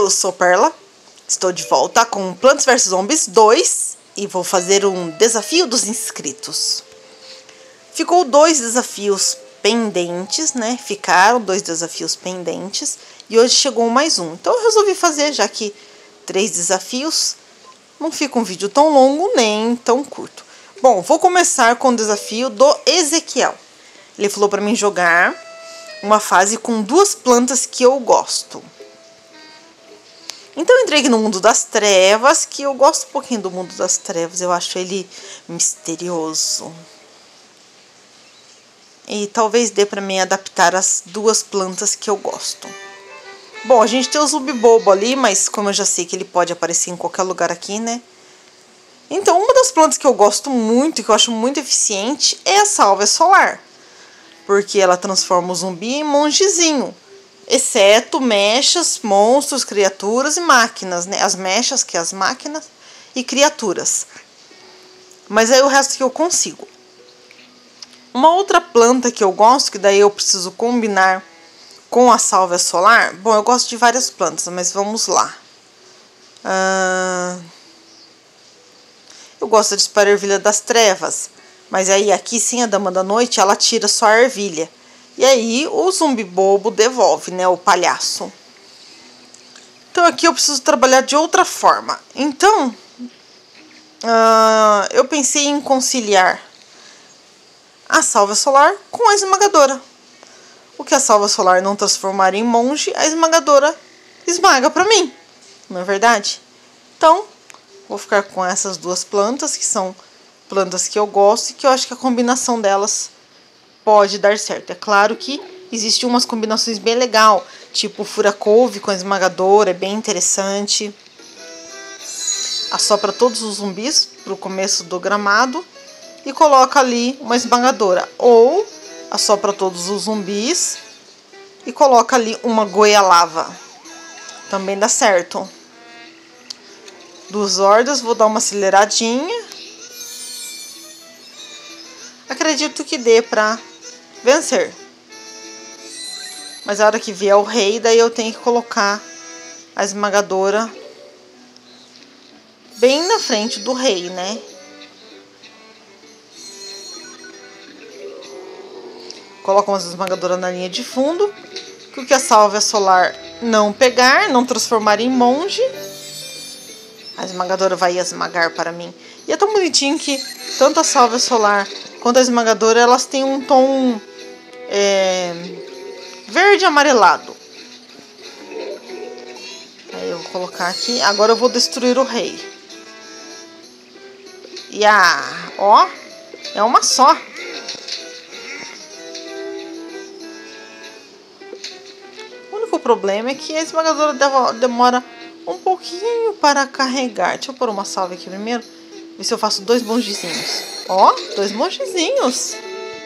eu sou Perla, estou de volta com Plants vs Zombies 2 e vou fazer um desafio dos inscritos. Ficou 2 desafios pendentes, né? Ficaram 2 desafios pendentes e hoje chegou mais um. Então eu resolvi fazer, já que 3 desafios não fica um vídeo tão longo nem tão curto. Bom, vou começar com o desafio do Ezequiel. Ele falou para mim jogar uma fase com 2 plantas que eu gosto. Então eu entrei aqui no mundo das trevas, que eu gosto um pouquinho do mundo das trevas. Eu acho ele misterioso. E talvez dê pra mim adaptar as 2 plantas que eu gosto. Bom, a gente tem o zumbi bobo ali, mas como eu já sei que ele pode aparecer em qualquer lugar aqui, né? Então, uma das plantas que eu gosto muito e que eu acho muito eficiente é a sálvia solar. Porque ela transforma o zumbi em mongezinho. Exceto mechas, monstros, criaturas e máquinas, né? As mechas, que é as máquinas, e criaturas. Mas aí o resto que eu consigo. Uma outra planta que eu gosto, que daí eu preciso combinar com a sálvia solar. Bom, eu gosto de várias plantas, mas vamos lá. Eu gosto de espalhar ervilha das trevas. Mas aí aqui sim, a dama da noite, ela tira só a ervilha. E aí o zumbi bobo devolve, né, o palhaço. Então aqui eu preciso trabalhar de outra forma. Então, eu pensei em conciliar a sálvia solar com a esmagadora. O que a sálvia solar não transformar em monge, a esmagadora esmaga pra mim. Não é verdade? Então, vou ficar com essas 2 plantas, que são plantas que eu gosto e que eu acho que a combinação delas pode dar certo. É claro que existem umas combinações bem legal, tipo fura-couve com esmagadora, é bem interessante. Assopra todos os zumbis pro começo do gramado e coloca ali uma esmagadora. Ou assopra todos os zumbis e coloca ali uma goialava. Também dá certo. 2 hordas, vou dar uma aceleradinha. Acredito que dê pra vencer. Mas a hora que vier o rei, daí eu tenho que colocar a esmagadora bem na frente do rei, né? Coloco uma esmagadora na linha de fundo, que o que a sálvia solar não pegar, não transformar em monge, a esmagadora vai esmagar para mim. E é tão bonitinho que tanto a sálvia solar quanto a esmagadora, elas têm um tom verde amarelado. Aí eu vou colocar aqui. Agora eu vou destruir o rei. E ó, é uma só. O único problema é que a esmagadora demora um pouquinho para carregar. Deixa eu pôr uma salva aqui primeiro. Ver se eu faço 2 mongezinhos. Ó, 2 mongezinhos.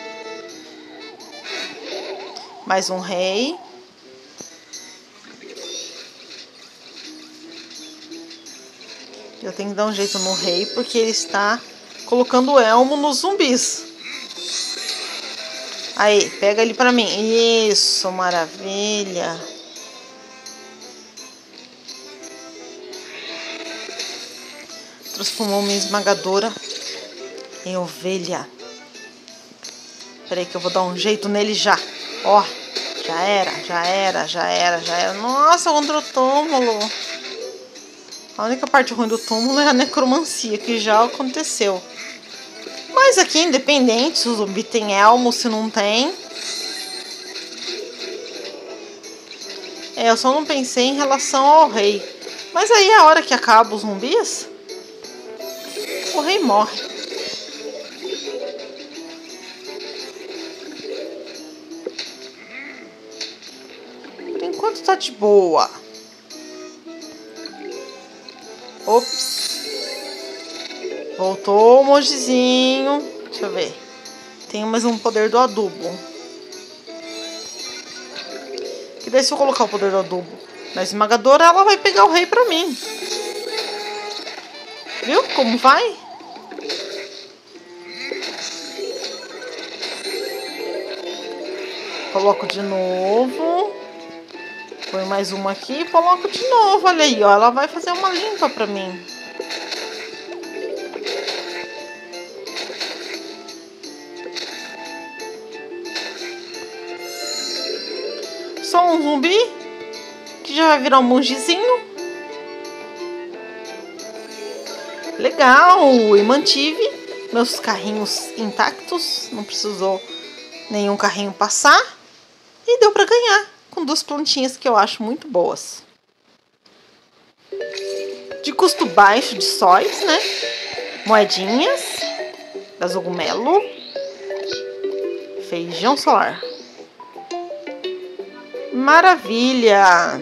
Mais um rei. Eu tenho que dar um jeito no rei, porque ele está colocando o elmo nos zumbis. Aí, pega ele pra mim. Isso, maravilha. Transformou minha esmagadora em ovelha. Peraí que eu vou dar um jeito nele já. Ó, já era. Nossa, contra o túmulo. A única parte ruim do túmulo é a necromancia, que já aconteceu. Mas aqui, independente se o zumbi tem elmo, se não tem. Eu só não pensei em relação ao rei. Mas aí, a hora que acaba os zumbis, o rei morre. Por enquanto tá de boa. Ops. Voltou o mongezinho. Deixa eu ver. Tem mais um poder do adubo. Que daí se eu colocar o poder do adubo na esmagadora, ela vai pegar o rei pra mim. Viu como vai? Coloco de novo. Põe mais uma aqui e coloco de novo. Olha aí, ó. Ela vai fazer uma limpa pra mim. Só um zumbi que já vai virar um mongezinho. Legal! E mantive meus carrinhos intactos. Não precisou nenhum carrinho passar. E deu pra ganhar com 2 plantinhas que eu acho muito boas. De custo baixo de sóis, né? Moedinhas da Zogumelo. Feijão solar. Maravilha!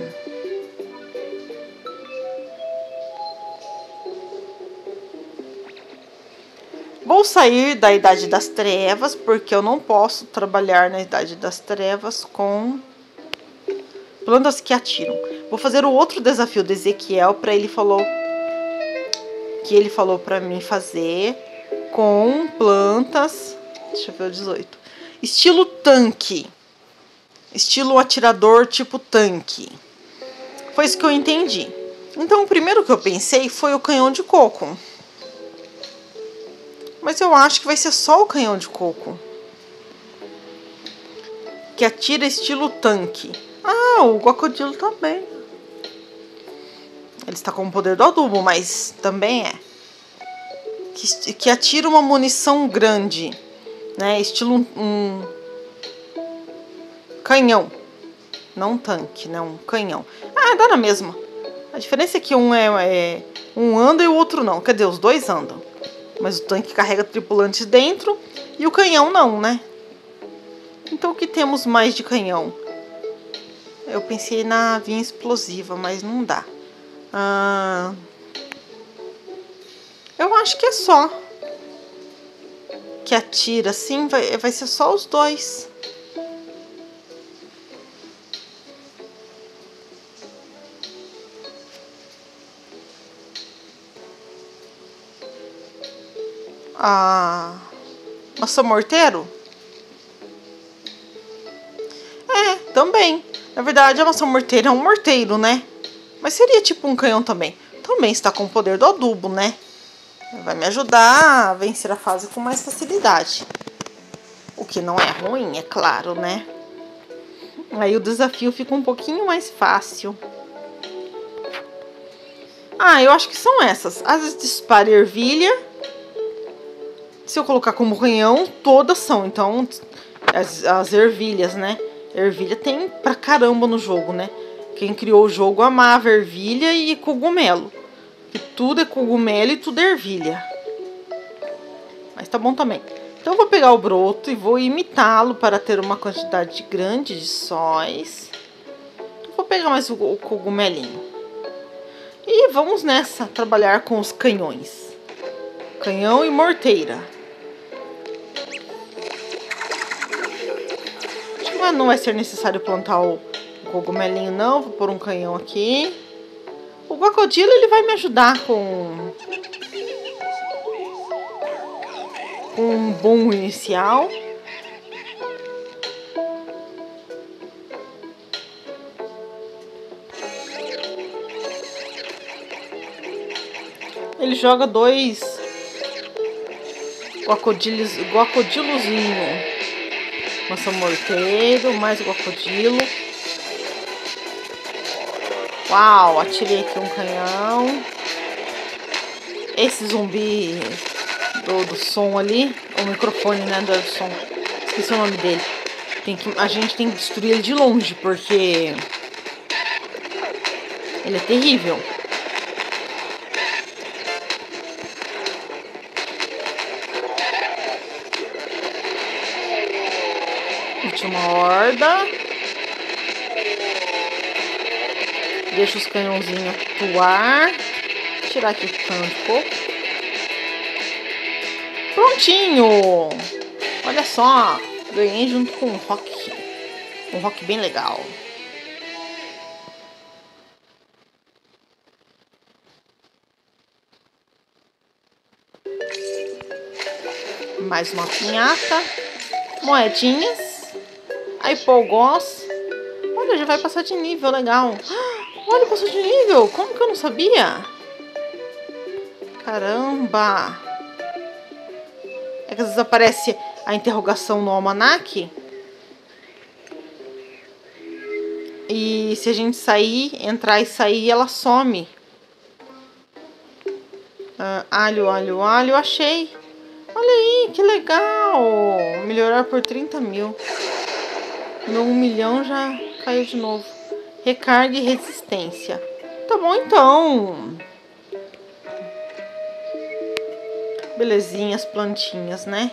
Vou sair da Idade das Trevas, porque eu não posso trabalhar na Idade das Trevas com plantas que atiram. Vou fazer o outro desafio do Ezequiel para ele falou para mim fazer com plantas, deixa eu ver o 18. Estilo tanque. Estilo atirador tipo tanque. Foi isso que eu entendi. Então o primeiro que eu pensei foi o canhão de coco. Mas eu acho que vai ser só o canhão de coco. Que atira estilo tanque. Ah, o Guacodilo também. Ele está com o poder do adubo, mas também é. Que atira uma munição grande. Né? Estilo um canhão. Não um tanque, né? Um canhão. Ah, dá na mesma. A diferença é que um anda e o outro não. Quer dizer, os dois andam. Mas o tanque carrega tripulantes dentro e o canhão não, né? Então o que temos mais de canhão? Eu pensei na vinha explosiva, mas não dá. Eu acho que é só. Que atira assim, vai ser só os 2. Nossa, morteiro? É, também. Na verdade, a nossa morteira é um morteiro, né? Mas seria tipo um canhão também. Também está com o poder do adubo, né? Vai me ajudar a vencer a fase com mais facilidade. O que não é ruim, é claro, né? Aí o desafio fica um pouquinho mais fácil. Eu acho que são essas. As dispara ervilha. Se eu colocar como canhão, todas são. Então, as ervilhas, né? Ervilha tem pra caramba no jogo, né? Quem criou o jogo amava ervilha e cogumelo. Que tudo é cogumelo e tudo é ervilha. Mas tá bom também. Então eu vou pegar o broto e vou imitá-lo para ter uma quantidade grande de sóis. Vou pegar mais o cogumelinho. E vamos nessa, trabalhar com os canhões. Canhão e morteira. Não vai ser necessário plantar o cogumelinho, não. Vou pôr um canhão aqui. O Guacodilo, ele vai me ajudar com um bom inicial. Ele joga 2 guacodilozinho. Nossa, morteiro, mais guacodilo. Uau, atirei aqui um canhão. Esse zumbi do som ali, o microfone, né, do som, esqueci o nome dele. A gente tem que destruir ele de longe, porque ele é terrível. Última horda. Deixa os canhãozinhos atuar. Tirar aqui o canhão de coco. Prontinho! Olha só, ganhei junto com um rock. Um rock bem legal. Mais uma pinhata. Moedinhas. Aí polgós. Olha, já vai passar de nível, legal. Olha, passou de nível. Como que eu não sabia? Caramba. É que às vezes aparece a interrogação no almanaque. E se a gente sair, entrar e sair, ela some. Alho, alho, alho, achei. Olha aí, que legal. Melhorar por 30 mil. Meu 1 milhão já caiu de novo. Recarga e resistência. Tá bom, então. Belezinha as plantinhas, né?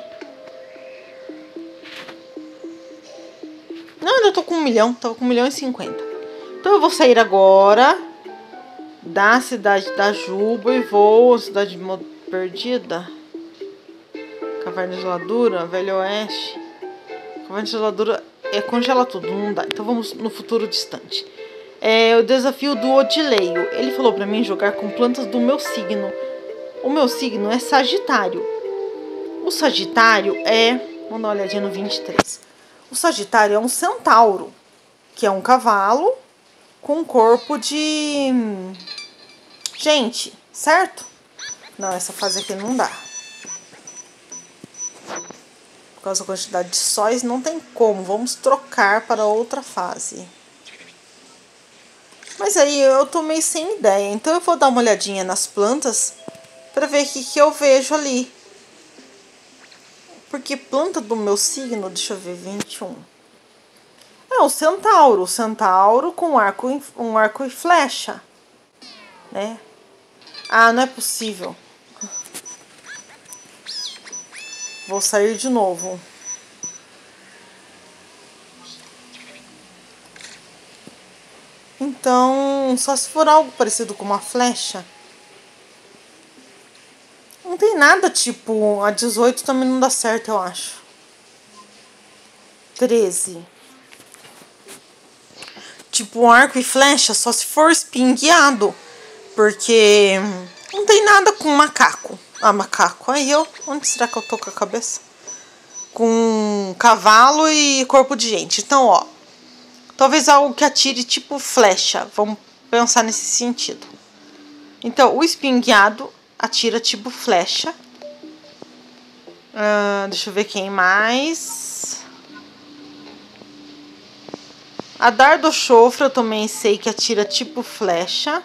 Não, ainda tô com 1 milhão. Tava com 1 milhão e 50. Então eu vou sair agora da cidade da Juba e vou à cidade perdida. Caverna geladura, Velho Oeste. Caverna geladura congela tudo, não dá. Então vamos no futuro distante. É o desafio do Odileio. Ele falou pra mim jogar com plantas do meu signo. O meu signo é Sagitário. O Sagitário é... Vamos dar uma olhadinha no 23. O Sagitário é um centauro, que é um cavalo com um corpo de... gente, certo? Não, essa fase aqui não dá. Por causa da quantidade de sóis, não tem como. Vamos trocar para outra fase. Mas aí eu tô meio sem ideia. Então eu vou dar uma olhadinha nas plantas para ver o que eu vejo ali. Porque planta do meu signo, deixa eu ver, 21. É o centauro. O centauro com um arco e flecha. Né? Ah, não é possível. Vou sair de novo. Então, só se for algo parecido com uma flecha. Não tem nada tipo... A 18 também não dá certo, eu acho. 13. Tipo, um arco e flecha, só se for espingueado. Porque não tem nada com macaco. Ah, macaco. Aí eu... Onde será que eu tô com a cabeça? Com cavalo e corpo de gente. Então, ó. Talvez algo que atire tipo flecha. Vamos pensar nesse sentido. Então, o espingueado atira tipo flecha. Deixa eu ver quem mais. A dardo-chofre eu também sei que atira tipo flecha.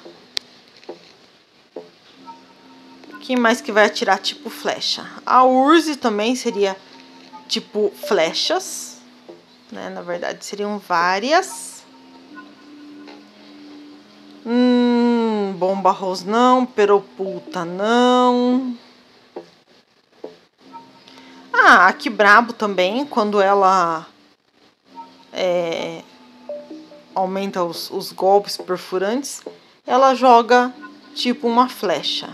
Quem mais que vai atirar tipo flecha? A urze também seria tipo flechas. Né? Na verdade, seriam várias. Bomba arroz não. Peroputa não. A que brabo também, quando ela aumenta os golpes perfurantes, ela joga tipo uma flecha.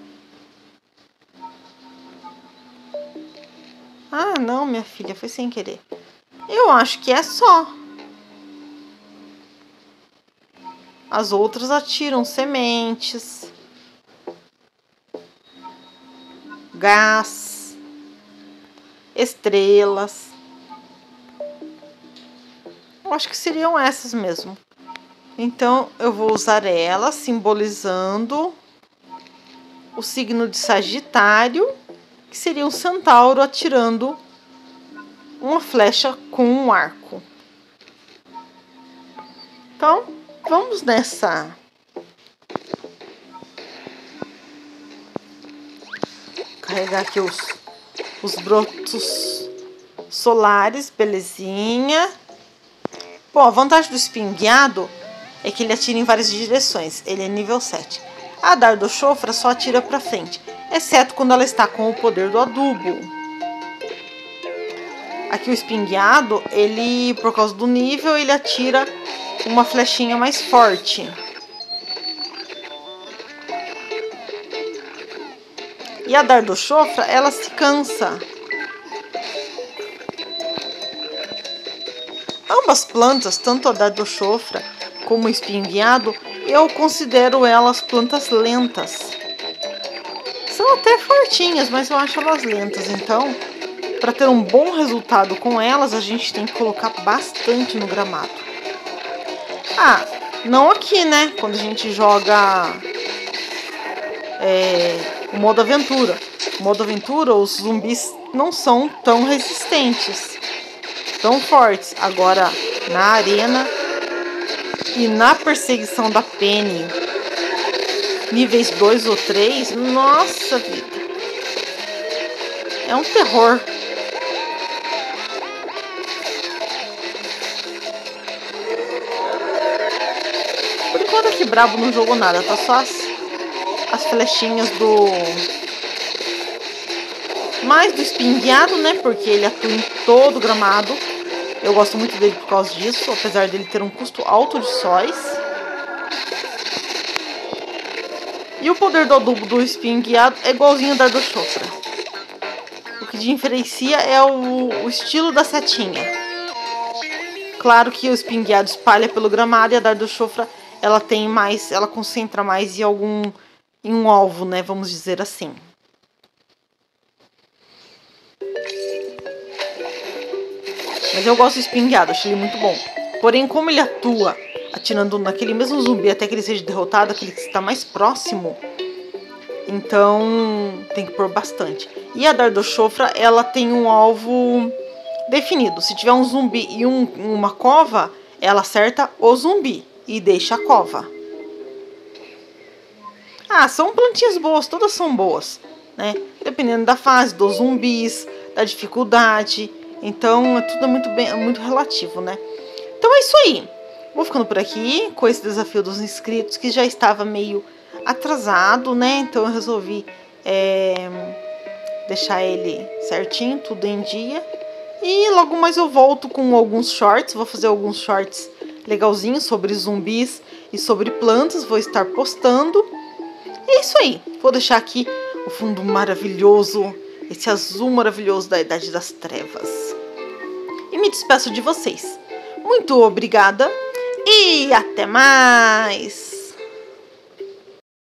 Ah, não, minha filha, foi sem querer. Eu acho que é só. As outras atiram sementes, gás, estrelas. Eu acho que seriam essas mesmo. Então, eu vou usar elas simbolizando o signo de Sagitário, que seria um centauro atirando uma flecha com um arco. Então, vamos nessa. Carregar aqui os brotos solares, belezinha. Bom, a vantagem do espingueado é que ele atira em várias direções. Ele é nível 7. A dardo-chofra só atira pra frente, exceto quando ela está com o poder do adubo. Aqui o espingueado, ele, por causa do nível, ele atira uma flechinha mais forte. E a dardo-chofra, ela se cansa. Ambas plantas, tanto a dardo-chofra como o espingueado, eu considero elas plantas lentas. São até fortinhas, mas eu acho elas lentas. Então, para ter um bom resultado com elas, a gente tem que colocar bastante no gramado. Ah, não aqui, né? Quando a gente joga o modo aventura. O modo aventura, os zumbis não são tão resistentes, tão fortes. Agora, na arena e na perseguição da Penny, níveis 2 ou 3, nossa vida. É um terror. Por enquanto aqui Brabo não jogou nada, tá só as flechinhas do... mais do espingueado, né? Porque ele atua em todo o gramado. Eu gosto muito dele por causa disso, apesar dele ter um custo alto de sóis. E o poder do adubo do espingueado é igualzinho ao da do chofra. O que diferencia é o estilo da setinha. Claro que o espingueado espalha pelo gramado e a dardo chofra ela tem mais, ela concentra mais em um alvo, né? Vamos dizer assim. Mas eu gosto do espingueado, achei ele muito bom. Porém, como ele atua atirando naquele mesmo zumbi até que ele seja derrotado, aquele que está mais próximo, então tem que pôr bastante. E a dardo chofra, ela tem um alvo definido. Se tiver um zumbi e uma cova, ela acerta o zumbi e deixa a cova. Ah, são plantinhas boas, todas são boas, né? Dependendo da fase, dos zumbis, da dificuldade. Então, é tudo muito relativo, né? Então é isso aí. Vou ficando por aqui com esse desafio dos inscritos, que já estava meio atrasado, né? Então eu resolvi deixar ele certinho, tudo em dia. E logo mais eu volto com alguns shorts. Vou fazer alguns shorts legalzinhos sobre zumbis e sobre plantas. Vou estar postando. E é isso aí. Vou deixar aqui o fundo maravilhoso, esse azul maravilhoso da Idade das Trevas. E me despeço de vocês. Muito obrigada e até mais!